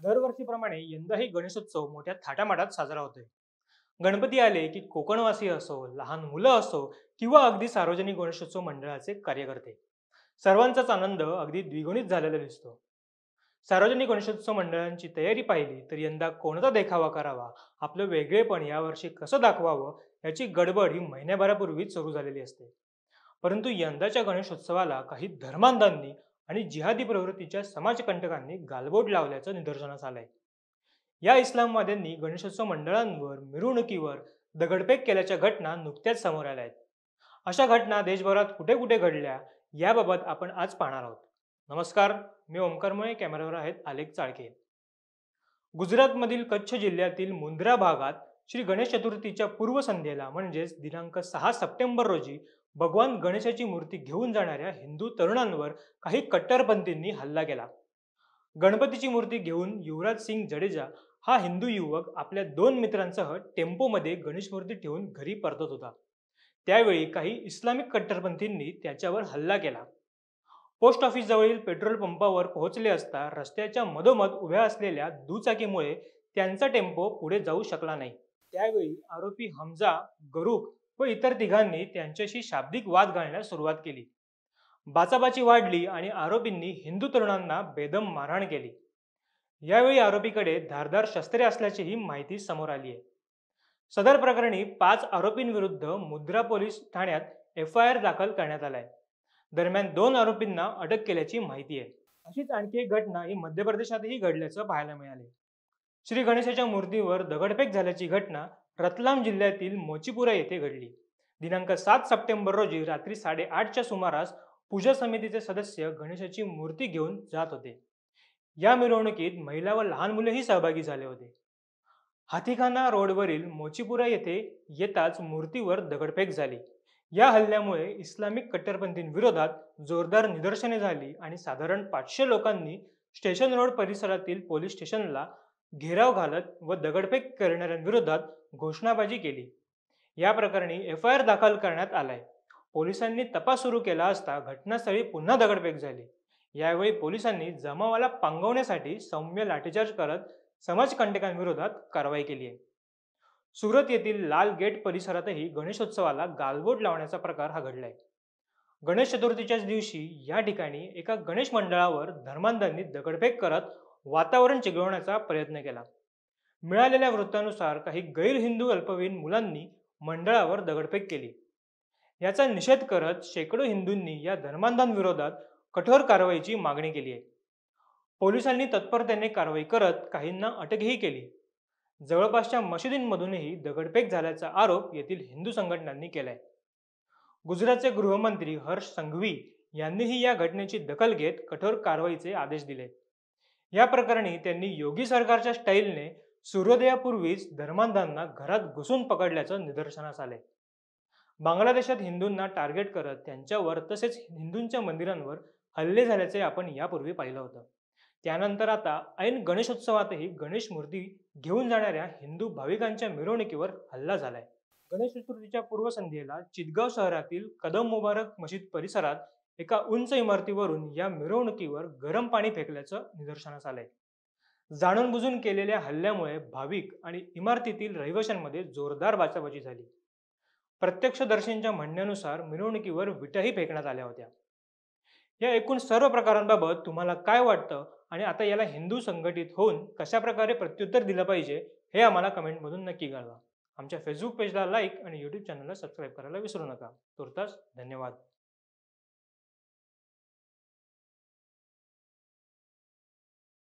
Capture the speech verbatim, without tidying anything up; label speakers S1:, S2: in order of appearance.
S1: दरवर्षीप्रमाणे यंदाही गणेशोत्सव मोठ्या थाटामाटात साजरा होतोय. गणपती आले की कोकणवासी असो, लहान मुलं असो किंवा अगदी सार्वजनिक गणेशोत्सव मंडळाचे कार्यकर्ते, सर्वांचाच आनंद अगदी द्विगुणित झालेला दिसतो. सार्वजनिक गणेशोत्सव मंडळांची तयारी पाहिली तर यंदा कोणता देखावा करावा, आपलं वेगळेपण यावर्षी कसं दाखवावं याची गडबड ही महिन्याभरापूर्वीच सुरू झालेली असते. परंतु यंदाच्या गणेशोत्सवाला काही धर्मांधांनी आणि जिहादी प्रवृत्तीच्या समाजकंटकांनी गालबोट लावल्याचं निदर्शनास आलंय. या इस्लामवाद्यांनी गणेशोत्सव मंडळांवर, मिरवणुकीवर दगडफेक केल्याच्या घटना नुकत्याच समोर आल्या आहेत. अशा घटना देशभरात कुठे कुठे घडल्या याबाबत आपण आज पाहणार आहोत. नमस्कार, मी ओमकार मुळे, कॅमेऱ्यावर आहेत आलेख चाळके. गुजरातमधील कच्छ जिल्ह्यातील मुंद्रा भागात श्री गणेश चतुर्थीच्या पूर्वसंध्येला म्हणजेच दिनांक सहा सप्टेंबर रोजी भगवान गणेशाची मूर्ती घेऊन जाणाऱ्या हिंदू तरुणांवर काही कट्टरपंथींनी हल्ला केला. गणपतीची मूर्ती घेऊन युवराज सिंग जडेजा हा हिंदू युवक आपल्या दोन मित्रांसह टेम्पोमध्ये गणेश मूर्ती ठेवून घरी परतत होता. त्यावेळी काही इस्लामिक कट्टरपंथींनी त्याच्यावर हल्ला केला. पोस्ट ऑफिस जवळील पेट्रोल पंपावर पोहोचले असता रस्त्याच्या मधोमध उभ्या असलेल्या दुचाकीमुळे त्यांचा टेम्पो पुढे जाऊ शकला नाही. त्यावेळी आरोपी हमजा, गरुख व इतर तिघांनी त्यांच्याशी शाब्दिक वाद घालण्यास सुरुवात केली. बाचाबाची वाढली आणि आरोपींनी हिंदू तरुणांना बेदम मारहाण केली. यावेळी आरोपीकडे धारदार शस्त्रे असल्याचीही माहिती समोर आली आहे. सदर प्रकरणी पाच आरोपींविरुद्ध मुंद्रा पोलीस ठाण्यात एफ आय आर दाखल करण्यात आलाय. दरम्यान दोन आरोपींना अटक केल्याची माहिती आहे. अशीच आणखी एक घटना ही मध्य प्रदेशातही घडल्याचं पाहायला मिळाले. श्री गणेशाच्या मूर्तीवर दगडफेक झाल्याची घटना रतलाम जिल्ह्यातील मोचीपुरा येथे घडली. दिनांक सात सप्टेंबर रोजी रात्री साडेआठच्या सुमारास पूजा समितीचे सदस्य गणेशाची मूर्ती घेऊन जात होते. या मिरवणुकीत महिला व लहान मुलेही सहभागी झाले होते. हाथीखाना रोडवरील मोचीपुरा येथे येताच मूर्तीवर दगडफेक झाली. या हल्ल्यामुळे इस्लामिक कट्टरपंथींविरोधात जोरदार निदर्शने झाली आणि साधारण पाचशे लोकांनी स्टेशन रोड परिसरातील पोलीस स्टेशनला घेराव घालत व दगडफेक करणाऱ्यांविरोधात घोषणाबाजी केली. या प्रकरणी एफ आय आर दाखल करण्यात आलाय. पोलिसांनी तपास सुरू केला असता घटनास्थळी पुन्हा दगडफेक झाली. यावेळी पोलिसांनी जमावाला पांगवण्यासाठी सौम्य लाठीचार्ज करत समाजकंटकांविरोधात कारवाई केली आहे. सुरत येथील लाल गेट परिसरातही गणेशोत्सवाला गालबोट लावण्याचा प्रकार हा घडलाय. गणेश चतुर्थीच्याच दिवशी या ठिकाणी एका गणेश मंडळावर धर्मांधांनी दगडफेक करत वातावरण चिघळवण्याचा प्रयत्न केला. मिळालेल्या वृत्तानुसार काही गैर हिंदू अल्पवयीन मुलांनी मंडळावर दगडफेक केली. याचा निषेध करत शेकडो हिंदूंनी या धर्मांधांविरोधात कठोर कारवाईची मागणी केली आहे. पोलिसांनी तत्परतेने कारवाई करत काहींना अटकही केली. जवळपासच्या मशिदींमधूनही दगडफेक झाल्याचा आरोप येथील हिंदू संघटनांनी केलाय. गुजरातचे गृहमंत्री हर्ष संघवी यांनीही या घटनेची दखल घेत कठोर कारवाईचे आदेश दिले. या प्रकरणी त्यांनी योगी सरकारच्या स्टाईलने सूर्योदयापूर्वीच धर्मांधांना घरात घुसून पकडल्याचं निदर्शनास आले. बांगलादेशात हिंदूंना टार्गेट करत त्यांच्यावर तसेच हिंदूंच्या मंदिरांवर हल्ले झाल्याचे आपण यापूर्वी पाहिलं होतं. त्यानंतर आता ऐन गणेशोत्सवातही गणेश मूर्ती घेऊन जाणाऱ्या हिंदू भाविकांच्या मिरवणुकीवर हल्ला झालाय. गणेश चतुर्थीच्या पूर्वसंध्येला चितगाव शहरातील कदम मुबारक मशीद परिसरात एका उंच इमारतीवरून या मिरवणुकीवर गरम पाणी फेकल्याचं निदर्शनास आलंय. जाणून बुजून केलेल्या हल्ल्यामुळे भाविक आणि इमारतीतील रहिवाशांमध्ये जोरदार बाचाबाची झाली. प्रत्यक्षदर्शींच्या म्हणण्यानुसार मिरवणुकीवर विटाही फेकण्यात आल्या होत्या. या एकूण सर्व प्रकारांबाबत तुम्हाला काय वाटतं आणि आता याला हिंदू संघटित होऊन कशा प्रकारे प्रत्युत्तर दिलं पाहिजे हे आम्हाला कमेंटमधून नक्की कळवा. आमच्या फेसबुक पेजला लाईक आणि यूट्यूब चॅनलला सबस्क्राईब करायला विसरू नका. तुर्तास धन्यवाद.